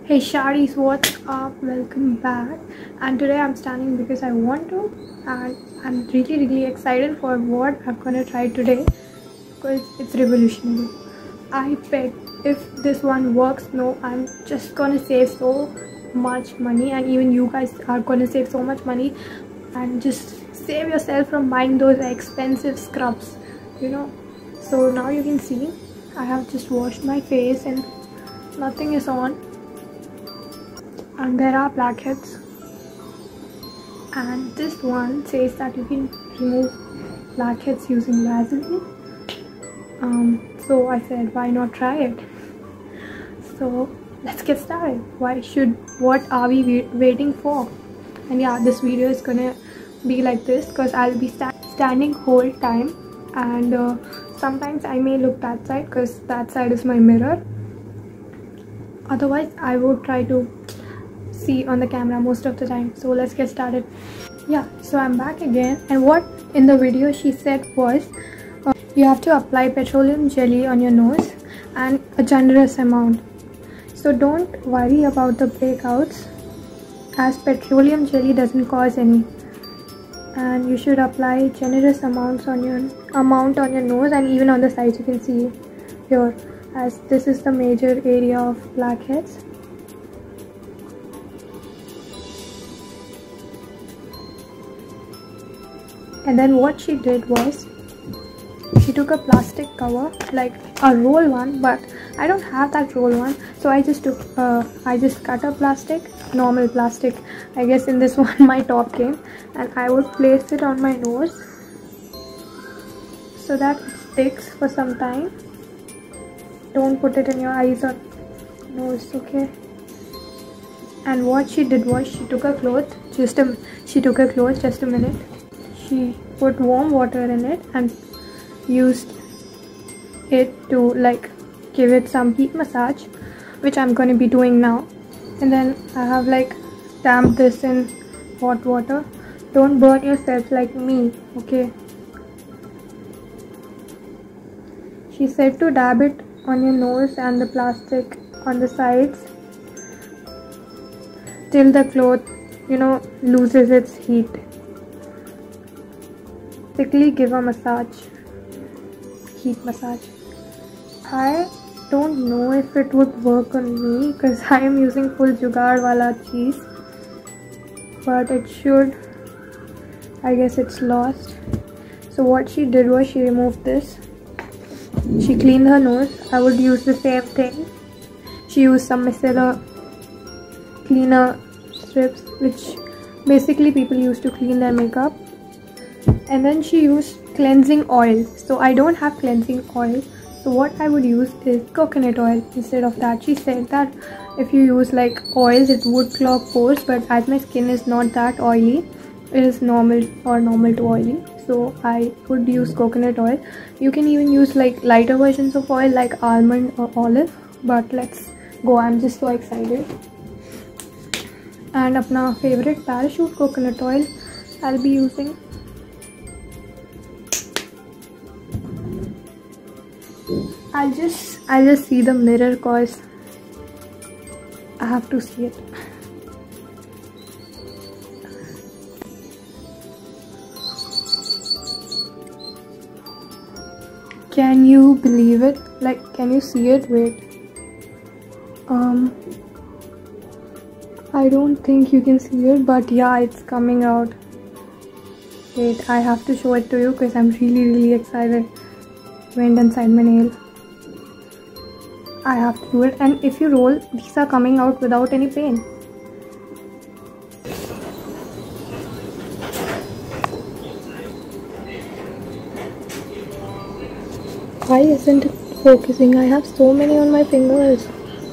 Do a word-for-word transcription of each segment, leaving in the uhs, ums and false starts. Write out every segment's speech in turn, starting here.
Hey Shadis, what's up? Welcome back. And today I'm standing because I want to, and I'm really really excited for what I'm gonna try today because it's revolutionary. I bet if this one works, no, I'm just gonna save so much money, and even you guys are gonna save so much money and just save yourself from buying those expensive scrubs, you know. So now you can see I have just washed my face and nothing is on. And there are blackheads, and this one says that you can remove blackheads using Vaseline. Um, so I said, why not try it? So let's get started. Why should, what are we waiting for? And yeah, this video is gonna be like this because I'll be sta standing whole time, and uh, sometimes I may look that side because that side is my mirror. Otherwise I would try to see on the camera most of the time. So let's get started. Yeah, so I'm back again, and what in the video she said was uh, you have to apply petroleum jelly on your nose and a generous amount. So don't worry about the breakouts as petroleum jelly doesn't cause any, and you should apply generous amounts on your amount on your nose and even on the sides. You can see here, as this is the major area of blackheads. And then what she did was she took a plastic cover, like a roll one, but I don't have that roll one, so I just took uh, I just cut a plastic, normal plastic, I guess in this one my top came, and I would place it on my nose so that it sticks for some time. Don't put it in your eyes or nose, okay? And what she did was she took a cloth, just a she took a cloth just a minute. She put warm water in it and used it to like give it some heat massage, which I'm going to be doing now. And then I have like damped this in hot water. Don't burn yourself like me, okay? She said to dab it on your nose and the plastic on the sides till the cloth, you know, loses its heat. Quickly give a massage, heat massage. I don't know if it would work on me because I am using full jugaad wala cheese, but it should. I guess it's lost. So what she did was she removed this. She cleaned her nose. I would use the same thing. She used some micellar cleaner strips, which basically people use to clean their makeup. And then she used cleansing oil. So I don't have cleansing oil, so what I would use is coconut oil instead of that. She said that if you use like oils it would clog pores, but as my skin is not that oily, it is normal or normal to oily, so I would use coconut oil. You can even use like lighter versions of oil like almond or olive, but let's go. I'm just so excited. And apna favorite parachute coconut oil I'll be using. I'll just I'll just see the mirror cause I have to see it. Can you believe it? Like, can you see it? Wait. Um I don't think you can see it, but yeah, it's coming out. Wait, I have to show it to you because I'm really really excited. Went inside my nail. I have to do it, and if you roll, these are coming out without any pain. Why isn't it focusing? I have so many on my fingers.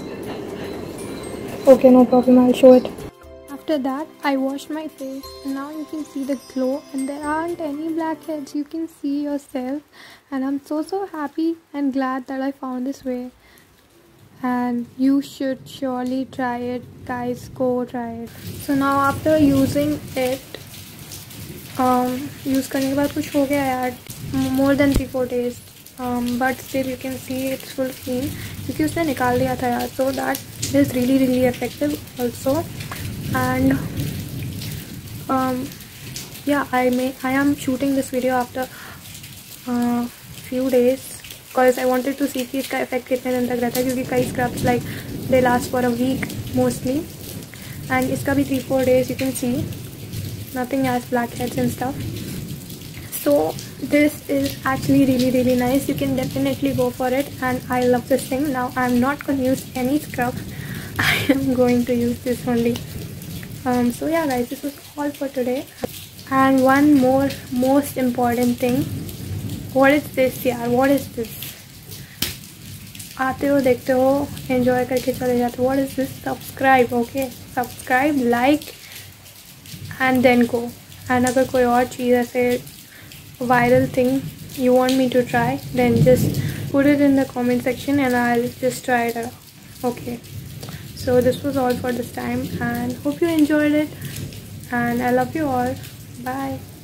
Okay, no problem, I'll show it. After that, I washed my face, and now you can see the glow, and there aren't any blackheads. You can see yourself, and I'm so so happy and glad that I found this way. And you should surely try it, guys. Go try it. So now after using it, um, use करने के बाद कुछ हो गया यार, more than three four days. Um, but still you can see it's full clean क्योंकि उसने निकाल दिया था यार. So that It is really really effective also. And um yeah, I may I am shooting this video after uh, few days because I wanted to see कि इसका effect कितने दिन तक रहता है, क्योंकि कई scrubs like they last for a week mostly, and इसका भी three four days. You can see nothing has blackheads and stuff. So this is actually really really nice. You can definitely go for it, and I love this thing. Now I'm not going to use any scrub. I am going to use this only. Um, so yeah guys, this was all for today. And one more most important thing. What is this यार? What is this? आते हो देखते हो enjoy करके चले जाते हो. What is this? Subscribe, okay? Subscribe, like, and then go. And अगर कोई और चीज़ ऐसे viral thing you want me to try, then just put it in the comment section and I'll just try it out. Okay. So this was all for this time, and hope you enjoyed it, and I love you all. Bye.